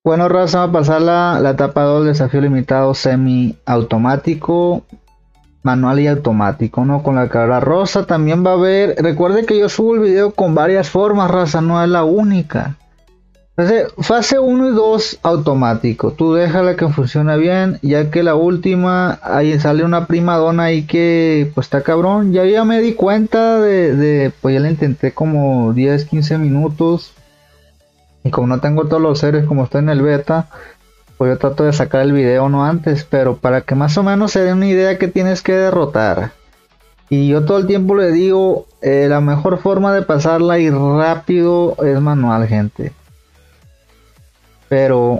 Bueno, raza, vamos a pasar la etapa 2, desafío limitado semi-automático, manual y automático, ¿no? Con la cara rosa también va a haber. Recuerde que yo subo el video con varias formas, raza, no es la única. Entonces, fase uno y 2 automático. Tú déjala que funcione bien, ya que la última, ahí sale una prima donna ahí que, pues está cabrón. Ya me di cuenta pues ya la intenté como 10, 15 minutos. Y como no tengo todos los seres como estoy en el beta, pues yo trato de sacar el video no antes, pero para que más o menos se dé una idea que tienes que derrotar. Y yo todo el tiempo le digo, la mejor forma de pasarla y rápido es manual, gente. Pero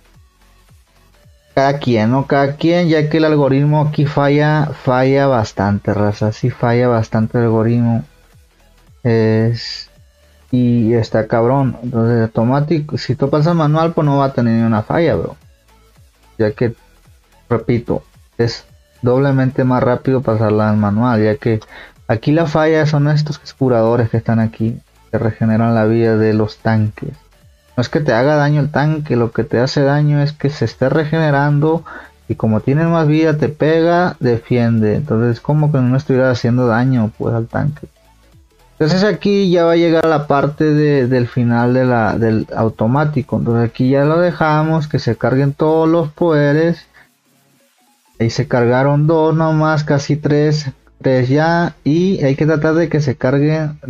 cada quien, ¿no? Cada quien, ya que el algoritmo aquí falla bastante, raza. Sí falla bastante el algoritmo. Es... Y está cabrón. Entonces automático, si tú pasas manual, pues no va a tener ni una falla, bro. Ya que, repito, es doblemente más rápido pasarla en manual, ya que aquí la falla son estos curadores que están aquí, que regeneran la vida de los tanques. No es que te haga daño el tanque, lo que te hace daño es que se esté regenerando y como tiene más vida te pega, defiende. Entonces es como que no estuviera haciendo daño pues al tanque. Entonces aquí ya va a llegar la parte del final del automático. Entonces aquí ya lo dejamos que se carguen todos los poderes. Ahí se cargaron dos nomás, casi tres ya. Y hay que tratar de que se carguen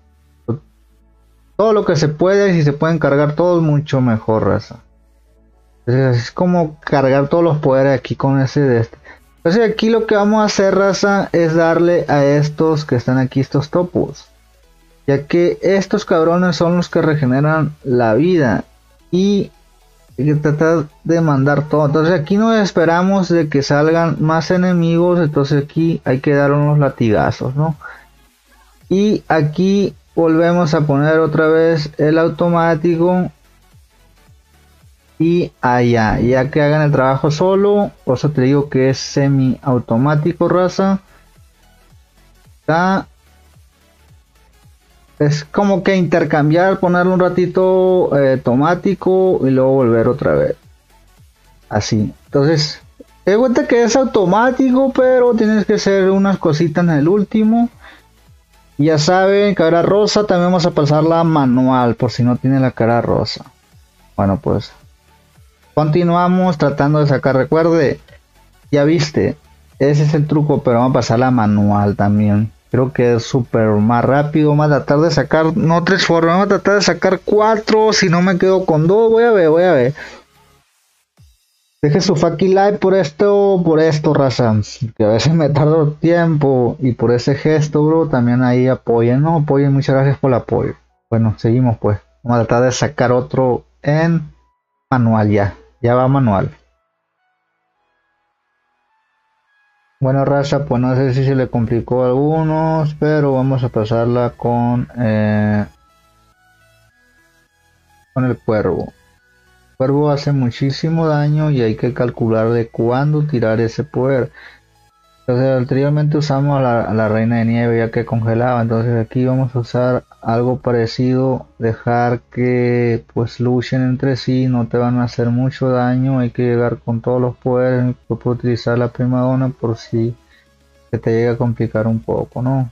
todo lo que se puede. Si se pueden cargar todos, mucho mejor, raza. Entonces es como cargar todos los poderes aquí con ese de este. Entonces aquí lo que vamos a hacer, raza, es darle a estos que están aquí, estos topos. Ya que estos cabrones son los que regeneran la vida. Y hay que tratar de mandar todo. Entonces aquí no esperamos de que salgan más enemigos. Entonces aquí hay que dar unos latigazos, ¿no? Y aquí volvemos a poner otra vez el automático. Y allá, ya que hagan el trabajo solo. Por eso te digo que es semi automático, raza. Acá es como que intercambiar, ponerle un ratito automático y luego volver otra vez. Así. Entonces, te cuenta que es automático, pero tienes que hacer unas cositas en el último. Y ya saben, cara rosa, también vamos a pasarla manual, por si no tiene la cara rosa. Bueno, pues continuamos tratando de sacar. Recuerde, ya viste, ese es el truco, pero vamos a pasarla manual también. Creo que es súper más rápido. Vamos a tratar de sacar, no tres formas, vamos a tratar de sacar cuatro. Si no me quedo con dos, voy a ver. Deje su fucking like por esto, raza. Que a veces me tardo tiempo. Y por ese gesto, bro, también ahí apoyen, ¿no? Apoyen, muchas gracias por el apoyo. Bueno, seguimos pues. Vamos a tratar de sacar otro en manual ya. Ya va manual. Bueno, raza, pues no sé si se le complicó a algunos, pero vamos a pasarla con el cuervo. El cuervo hace muchísimo daño y hay que calcular de cuándo tirar ese poder. Entonces anteriormente usamos a la reina de nieve ya que congelaba, entonces aquí vamos a usar algo parecido, dejar que pues luchen entre sí, no te van a hacer mucho daño, hay que llegar con todos los poderes, puedes utilizar la prima donna por si se te llega a complicar un poco, ¿no?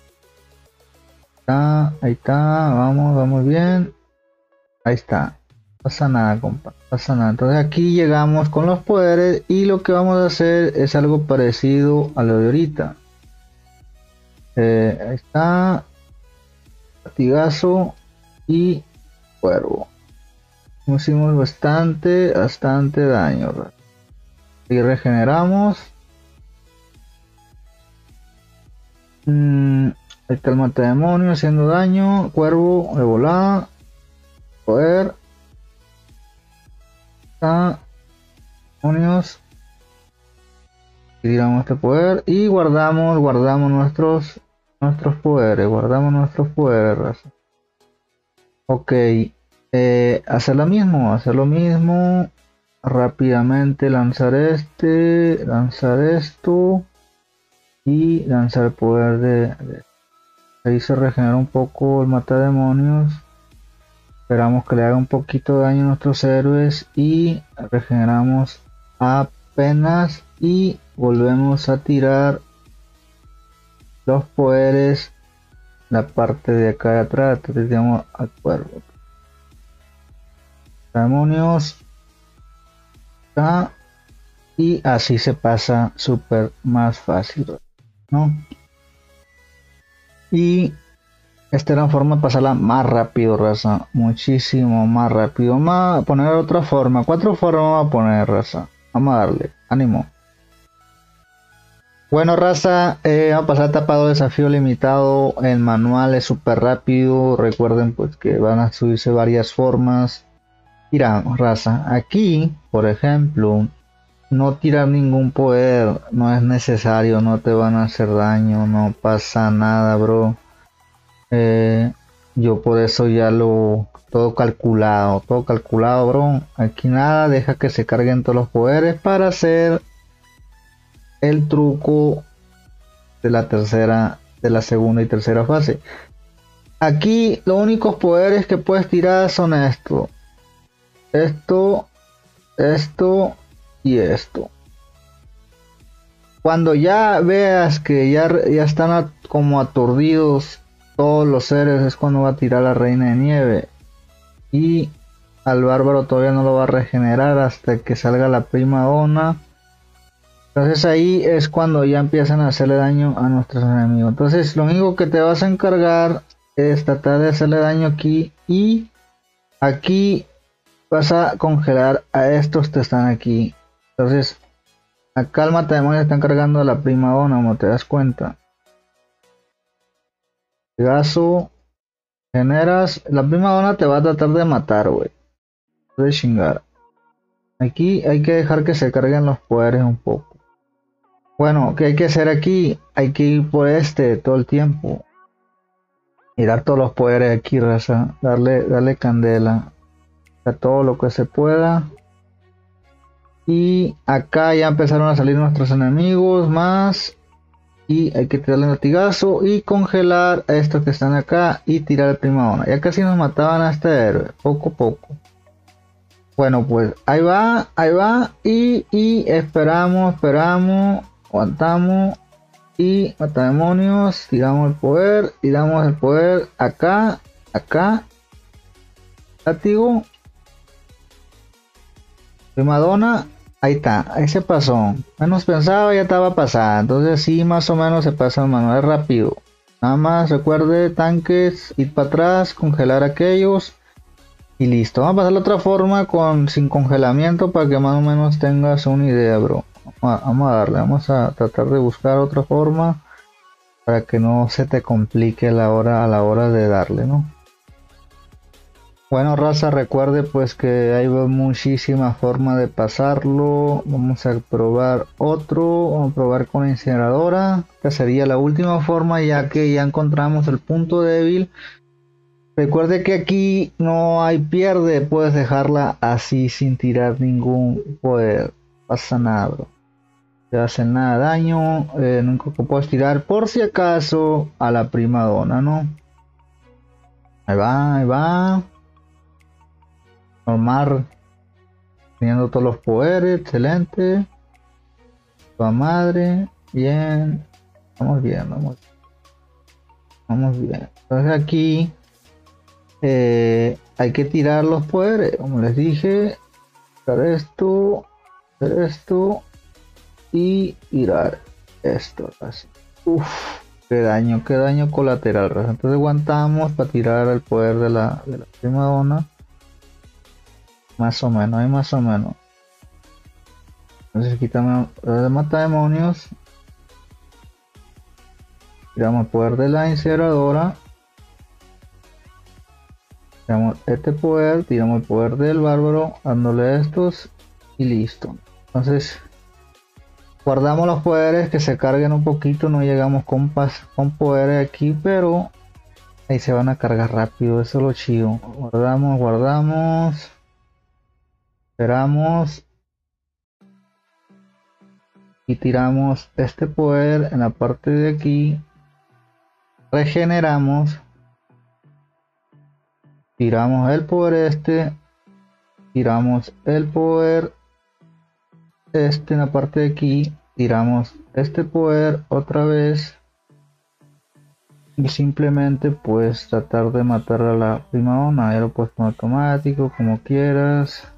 Ahí está, vamos bien, ahí está. Pasa nada, compa, pasa nada. Entonces aquí llegamos con los poderes y lo que vamos a hacer es algo parecido a lo de ahorita. Ahí está, latigazo y cuervo. Hicimos bastante daño. Y regeneramos. Ahí está el mata demonio haciendo daño. Cuervo de volada. Poder. Demonios. Y tiramos este poder y guardamos nuestros poderes, guardamos nuestros poderes, raza. Ok, hacer lo mismo, rápidamente lanzar lanzar esto y lanzar el poder ahí se regenera un poco el mata demonios. Esperamos que le haga un poquito de daño a nuestros héroes y regeneramos apenas y volvemos a tirar los poderes la parte de acá de atrás. Tiramos al cuervo, demonios acá, y así se pasa súper más fácil, ¿no? Y esta era la forma de pasarla más rápido, raza. Muchísimo más rápido. Vamos a poner otra forma. 4 formas vamos a poner, raza. Vamos a darle. Ánimo. Bueno, raza. Vamos a pasar a etapa 2, desafío limitado. El manual es súper rápido. Recuerden pues que van a subirse varias formas. Mira, raza. Aquí, por ejemplo, no tirar ningún poder. No es necesario. No te van a hacer daño. No pasa nada, bro. Yo por eso ya lo todo calculado, bro. Aquí nada, deja que se carguen todos los poderes para hacer el truco de la tercera, de la segunda y tercera fase. Aquí los únicos poderes que puedes tirar son esto, esto y esto. Cuando ya veas que ya están como aturdidos todos los seres, es cuando va a tirar la reina de nieve. Y al bárbaro todavía no lo va a regenerar hasta que salga la prima donna. Entonces ahí es cuando ya empiezan a hacerle daño a nuestros enemigos. Entonces lo único que te vas a encargar es tratar de hacerle daño aquí. Y aquí vas a congelar a estos que están aquí. Entonces acá el matademonio está encargando a la prima donna, como te das cuenta. Gaso, generas. La prima donna te va a tratar de matar, güey. De chingar. Aquí hay que dejar que se carguen los poderes un poco. Bueno, ¿qué hay que hacer aquí? Hay que ir por este todo el tiempo. Y dar todos los poderes aquí, raza. Darle candela. A todo lo que se pueda. Y acá ya empezaron a salir nuestros enemigos más. Y hay que tirarle un latigazo y congelar a estos que están acá y tirar el prima donna. Ya casi nos mataban a este héroe, poco a poco. Bueno, pues ahí va, y esperamos, aguantamos y matademonios, tiramos el poder acá, látigo, prima donna, ahí está, ahí se pasó, menos pensaba ya estaba pasada, entonces sí más o menos se pasa el manual rápido, nada más recuerde tanques, ir para atrás, congelar aquellos. Y listo, vamos a pasar la otra forma sin congelamiento para que más o menos tengas una idea, bro. Vamos a darle, vamos a tratar de buscar otra forma para que no se te complique a la hora de darle, ¿no? Bueno, raza, recuerde pues que hay muchísimas formas de pasarlo. Vamos a probar otro, vamos a probar con la incineradora. Esta sería la última forma ya que ya encontramos el punto débil. Recuerde que aquí no hay pierde, puedes dejarla así sin tirar ningún poder, pasa nada, bro. No te hacen nada de daño, nunca puedes tirar por si acaso a la prima donna, ¿no? Ahí va. Normal, teniendo todos los poderes, excelente. Toda madre, bien. Vamos bien, vamos bien. Entonces aquí hay que tirar los poderes, como les dije. Hacer esto y tirar esto así. Uff, qué daño colateral, raza. Entonces aguantamos para tirar el poder de la prima donna. Más o menos, hay más o menos. Entonces quitamos el matademonios. Tiramos el poder de la incineradora. Tiramos este poder, tiramos el poder del bárbaro, dándole estos y listo. Entonces guardamos los poderes que se carguen un poquito, no llegamos con poderes aquí, pero ahí se van a cargar rápido, eso es lo chido. Guardamos, esperamos y tiramos este poder en la parte de aquí, regeneramos tiramos el poder este, tiramos el poder este en la parte de aquí, tiramos este poder otra vez y simplemente pues tratar de matar a la prima donna. Ya lo puedes poner automático como quieras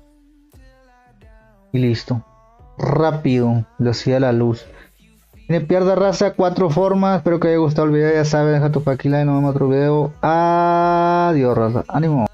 y listo, rápido, velocidad de la luz. Tiene pierda raza, 4 formas. Espero que haya gustado el video. Ya sabes, deja tu like y nos vemos en otro video. Adiós, raza. Ánimo.